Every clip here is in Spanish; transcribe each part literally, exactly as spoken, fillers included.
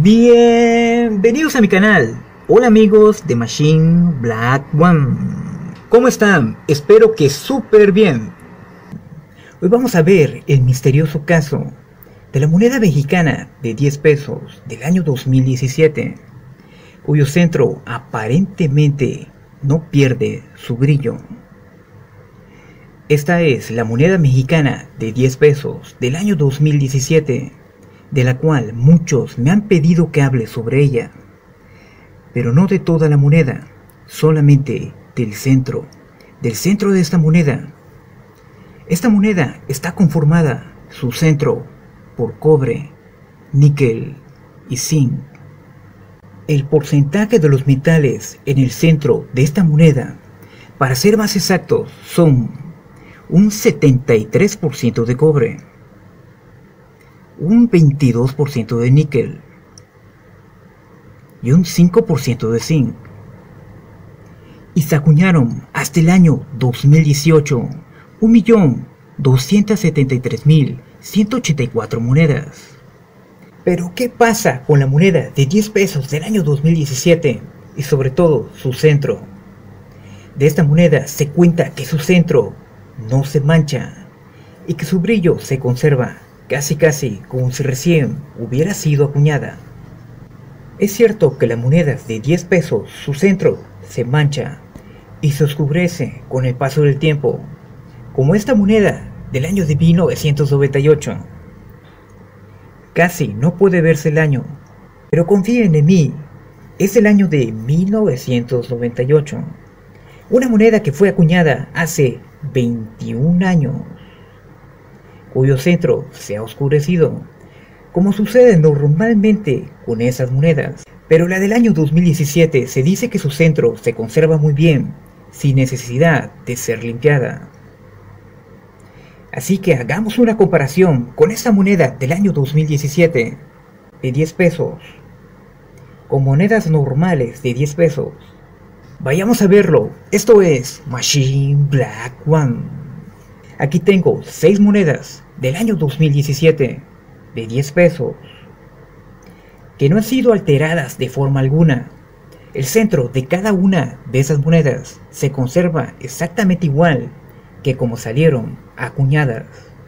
Bienvenidos a mi canal. Hola amigos de Machine Black One. ¿Cómo están? Espero que súper bien. Hoy vamos a ver el misterioso caso de la moneda mexicana de diez pesos del año dos mil diecisiete, cuyo centro aparentemente no pierde su brillo. Esta es la moneda mexicana de diez pesos del año dos mil diecisiete, de la cual muchos me han pedido que hable sobre ella, pero no de toda la moneda, solamente del centro, del centro de esta moneda. Esta moneda está conformada, su centro, por cobre, níquel y zinc. El porcentaje de los metales en el centro de esta moneda, para ser más exactos, son un setenta y tres por ciento de cobre, un veintidós por ciento de níquel y un cinco por ciento de zinc. Y se acuñaron hasta el año dos mil dieciocho un millón doscientos setenta y tres mil ciento ochenta y cuatro monedas. Pero ¿qué pasa con la moneda de diez pesos del año dos mil diecisiete y sobre todo su centro? De esta moneda se cuenta que su centro no se mancha y que su brillo se conserva casi casi como si recién hubiera sido acuñada. Es cierto que la moneda de diez pesos, su centro se mancha y se oscurece con el paso del tiempo, como esta moneda del año de mil novecientos noventa y ocho. Casi no puede verse el año, pero confíen en mí, es el año de mil novecientos noventa y ocho, una moneda que fue acuñada hace veintiún años, cuyo centro se ha oscurecido, como sucede normalmente con esas monedas. Pero la del año dos mil diecisiete se dice que su centro se conserva muy bien, sin necesidad de ser limpiada. Así que hagamos una comparación con esta moneda del año dos mil diecisiete de diez pesos, con monedas normales de diez pesos. Vayamos a verlo. Esto es Machine Black One. Aquí tengo seis monedas del año dos mil diecisiete de diez pesos que no han sido alteradas de forma alguna. El centro de cada una de esas monedas se conserva exactamente igual que como salieron acuñadas.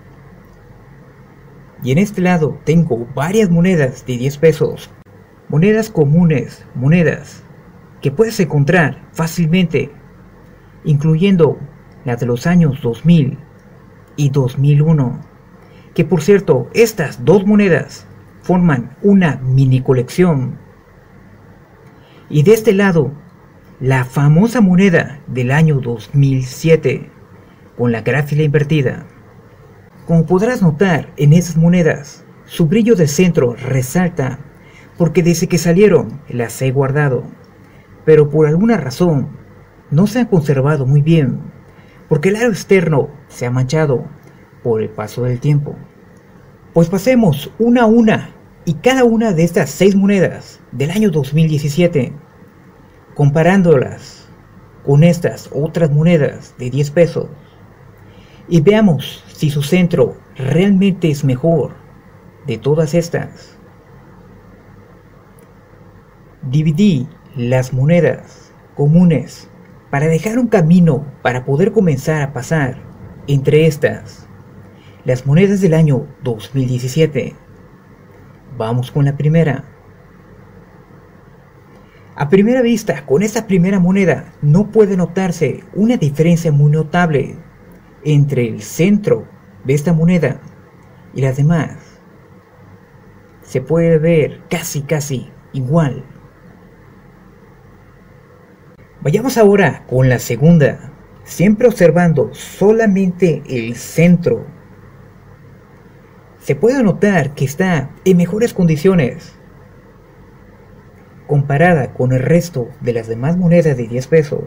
Y en este lado tengo varias monedas de diez pesos, monedas comunes, monedas que puedes encontrar fácilmente, incluyendo las de los años dos mil y dos mil uno, que por cierto, estas dos monedas forman una mini colección. Y de este lado, la famosa moneda del año dos mil siete, con la gráfica invertida. Como podrás notar en esas monedas, su brillo de centro resalta, porque desde que salieron las he guardado, pero por alguna razón no se han conservado muy bien, porque el aro externo se ha manchado por el paso del tiempo. Pues pasemos una a una y cada una de estas seis monedas del año dos mil diecisiete, comparándolas con estas otras monedas de diez pesos, y veamos si su centro realmente es mejor de todas estas. Dividí las monedas comunes para dejar un camino para poder comenzar a pasar entre estas, las monedas del año dos mil diecisiete. Vamos con la primera. A primera vista, con esta primera moneda no puede notarse una diferencia muy notable entre el centro de esta moneda y las demás. Se puede ver casi casi igual. Vayamos ahora con la segunda, siempre observando solamente el centro. Se puede notar que está en mejores condiciones comparada con el resto de las demás monedas de diez pesos.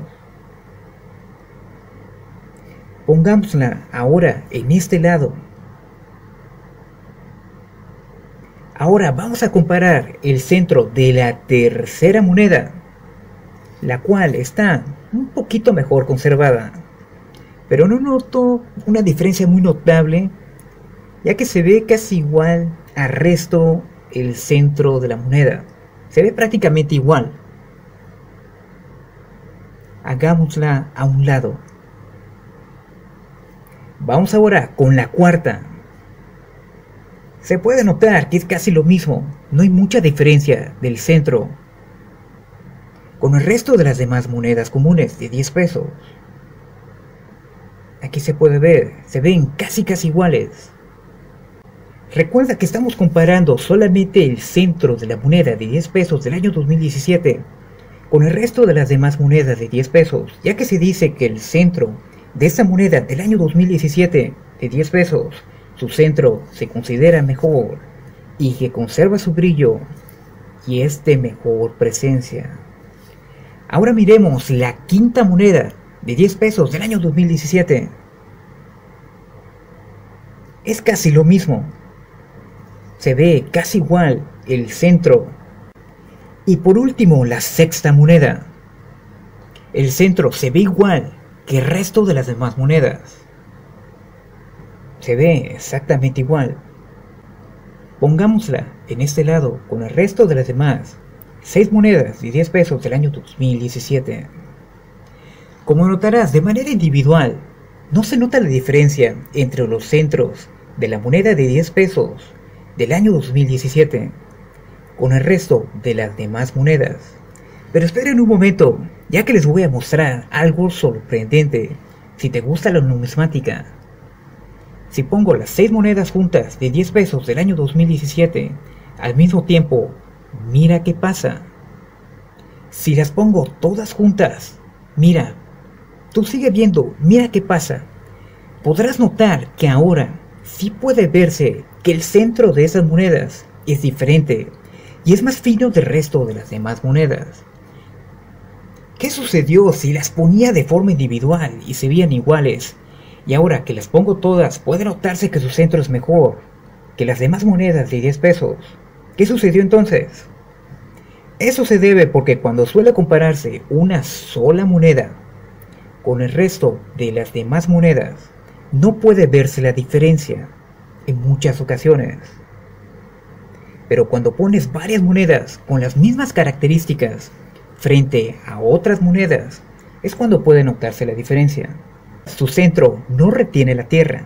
Pongámosla ahora en este lado. Ahora vamos a comparar el centro de la tercera moneda, la cual está un poquito mejor conservada, pero no noto una diferencia muy notable, ya que se ve casi igual al resto el centro de la moneda. Se ve prácticamente igual. Hagámosla a un lado. Vamos ahora con la cuarta. Se puede notar que es casi lo mismo, no hay mucha diferencia del centro con el resto de las demás monedas comunes de diez pesos. Aquí se puede ver, se ven casi casi iguales. Recuerda que estamos comparando solamente el centro de la moneda de diez pesos del año dos mil diecisiete con el resto de las demás monedas de diez pesos, ya que se dice que el centro de esta moneda del año dos mil diecisiete de diez pesos, su centro se considera mejor y que conserva su brillo y es de mejor presencia. Ahora miremos la quinta moneda de diez pesos del año dos mil diecisiete. Es casi lo mismo. Se ve casi igual el centro. Y por último, la sexta moneda. El centro se ve igual que el resto de las demás monedas. Se ve exactamente igual. Pongámosla en este lado con el resto de las demás seis monedas de diez pesos del año dos mil diecisiete. Como notarás, de manera individual, no se nota la diferencia entre los centros de la moneda de diez pesos del año dos mil diecisiete con el resto de las demás monedas. Pero esperen un momento, ya que les voy a mostrar algo sorprendente si te gusta la numismática. Si pongo las seis monedas juntas de diez pesos del año dos mil diecisiete al mismo tiempo, mira qué pasa. Si las pongo todas juntas, mira, tú sigue viendo, mira qué pasa. Podrás notar que ahora sí puede verse que el centro de esas monedas es diferente y es más fino del resto de las demás monedas. ¿Qué sucedió si las ponía de forma individual y se veían iguales? Y ahora que las pongo todas, puede notarse que su centro es mejor que las demás monedas de diez pesos. ¿Qué sucedió entonces? Eso se debe porque cuando suele compararse una sola moneda con el resto de las demás monedas, no puede verse la diferencia en muchas ocasiones. Pero cuando pones varias monedas con las mismas características frente a otras monedas, es cuando puede notarse la diferencia. Su centro no retiene la tierra,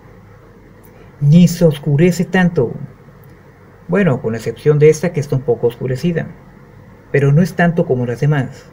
ni se oscurece tanto. Bueno, con excepción de esta que está un poco oscurecida, pero no es tanto como las demás.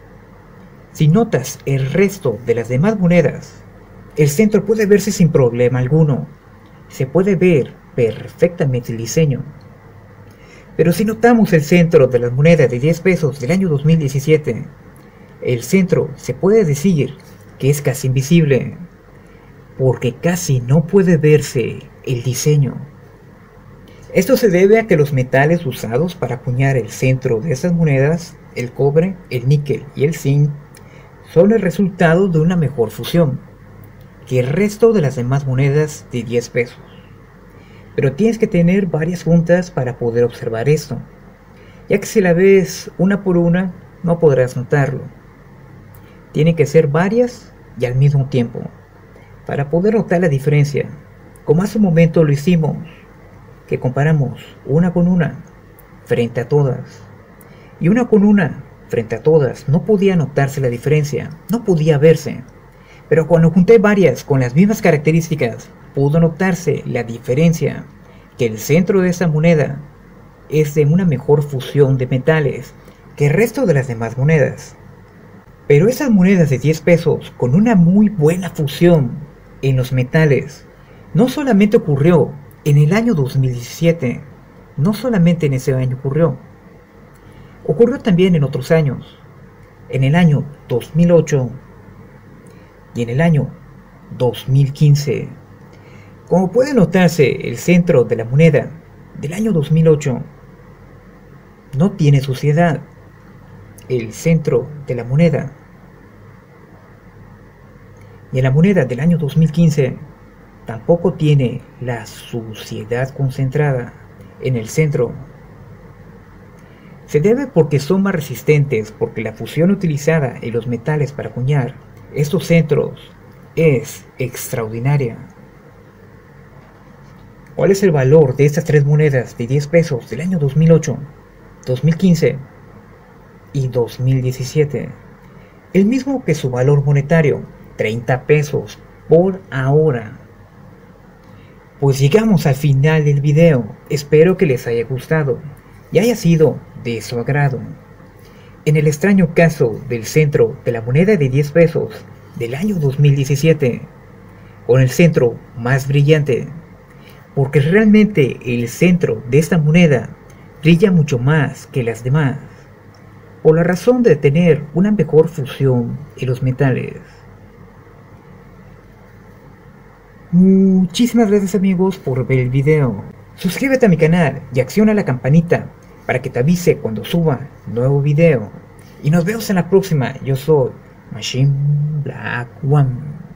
Si notas el resto de las demás monedas, el centro puede verse sin problema alguno. Se puede ver perfectamente el diseño. Pero si notamos el centro de las monedas de diez pesos del año dos mil diecisiete, el centro se puede decir que es casi invisible, porque casi no puede verse el diseño. Esto se debe a que los metales usados para acuñar el centro de estas monedas, el cobre, el níquel y el zinc, son el resultado de una mejor fusión que el resto de las demás monedas de diez pesos. Pero tienes que tener varias juntas para poder observar esto, ya que si la ves una por una no podrás notarlo. Tienen que ser varias y al mismo tiempo para poder notar la diferencia, como hace un momento lo hicimos, que comparamos una con una frente a todas, y una con una frente a todas no podía notarse la diferencia, no podía verse. Pero cuando junté varias con las mismas características, pudo notarse la diferencia, que el centro de esta moneda es de una mejor fusión de metales que el resto de las demás monedas. Pero esas monedas de diez pesos con una muy buena fusión en los metales no solamente ocurrió en el año dos mil diecisiete, no solamente en ese año ocurrió, ocurrió también en otros años, en el año dos mil ocho y en el año dos mil quince. Como puede notarse, el centro de la moneda del año dos mil ocho no tiene suciedad. El centro de la moneda y en la moneda del año dos mil quince tampoco tiene la suciedad concentrada en el centro. Se debe porque son más resistentes, porque la fusión utilizada en los metales para acuñar estos centros es extraordinaria. ¿Cuál es el valor de estas tres monedas de diez pesos del año dos mil ocho, dos mil quince y dos mil diecisiete? El mismo que su valor monetario, treinta pesos por ahora. Pues llegamos al final del video, espero que les haya gustado y haya sido de su agrado. En el extraño caso del centro de la moneda de diez pesos del año dos mil diecisiete, con el centro más brillante, porque realmente el centro de esta moneda brilla mucho más que las demás, por la razón de tener una mejor fusión en los metales. Muchísimas gracias amigos por ver el video. Suscríbete a mi canal y acciona la campanita para que te avise cuando suba nuevo video. Y nos vemos en la próxima. Yo soy Machine Black One.